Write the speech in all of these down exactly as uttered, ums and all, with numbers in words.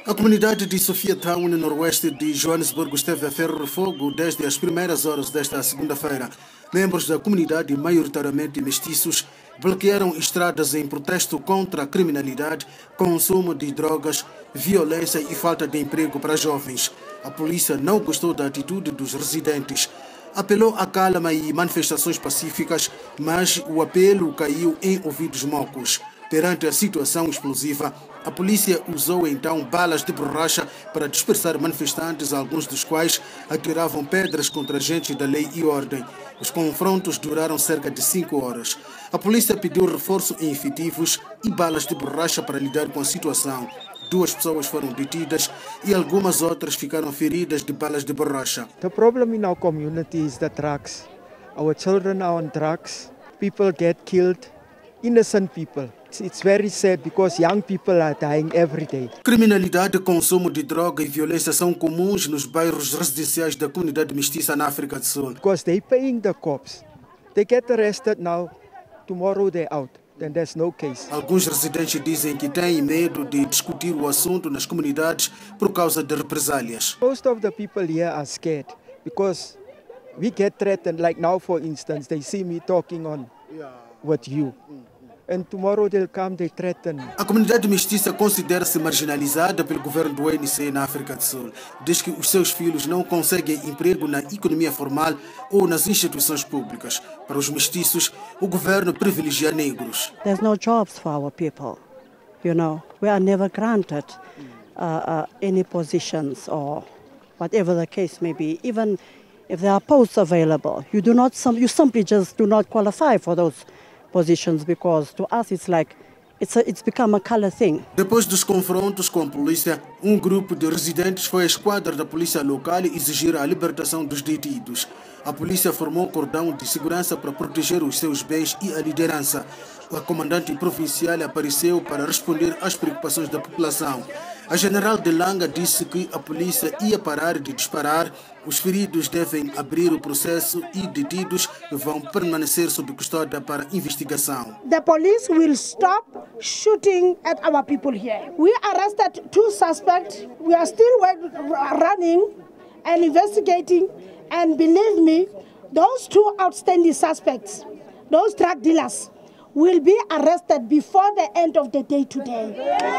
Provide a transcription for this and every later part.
A comunidade de Sofia Town, no noroeste de Joanesburgo, esteve a ferro e fogo desde as primeiras horas desta segunda-feira. Membros da comunidade, maioritariamente mestiços, bloquearam estradas em protesto contra a criminalidade, consumo de drogas, violência e falta de emprego para jovens. A polícia não gostou da atitude dos residentes. Apelou a calma e manifestações pacíficas, mas o apelo caiu em ouvidos mocos. Perante a situação explosiva, a polícia usou então balas de borracha para dispersar manifestantes, alguns dos quais atiravam pedras contra agentes da lei e ordem. Os confrontos duraram cerca de cinco horas. A polícia pediu reforço em efetivos e balas de borracha para lidar com a situação. Duas pessoas foram detidas e algumas outras ficaram feridas de balas de borracha. The problem in our community is the drugs. Our children are on drugs. People get killed. Innocent people. It's very sad because young people are dying every day. Criminalidade, consumo de droga e violência são comuns nos bairros residenciais da comunidade mestiça na África do Sul. Because they're paying the cops. They get arrested now, tomorrow they're out. Then there's no case. Alguns residentes dizem que têm medo de discutir o assunto nas comunidades por causa de represálias. Most of the people here are scared because we get threatened. Like now, for instance, they see me talking on with you. And tomorrow they'll come, they threaten. A comunidade mestiça considera-se marginalizada pelo governo do A N C na África do Sul, diz que os seus filhos não conseguem emprego na economia formal ou nas instituições públicas. Para os mestiços, o governo privilegia negros. There's no jobs for our people. You know, we are never granted uh, uh, any positions or whatever the case may be. Even if there are posts available, you do not, you simply just do not qualify for those positions because to us it's like it's a, it's become a color thing. Depois dos confrontos com a polícia, um grupo de residentes foi à esquadra da polícia local e exigir a libertação dos detidos. A polícia formou cordão de segurança para proteger os seus bens e a liderança. A comandante provincial apareceu para responder às preocupações da população. A general de Langa disse que a polícia ia parar de disparar, os feridos devem abrir o processo e detidos vão permanecer sob custódia para investigação. The police will stop shooting at our people here. We arrested two suspects. We are still running and investigating, and believe me, those two outstanding suspects, those drug dealers, will be arrested before the end of the day today.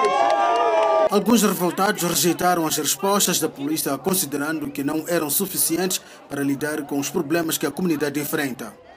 Alguns revoltados rejeitaram as respostas da polícia, considerando que não eram suficientes para lidar com os problemas que a comunidade enfrenta.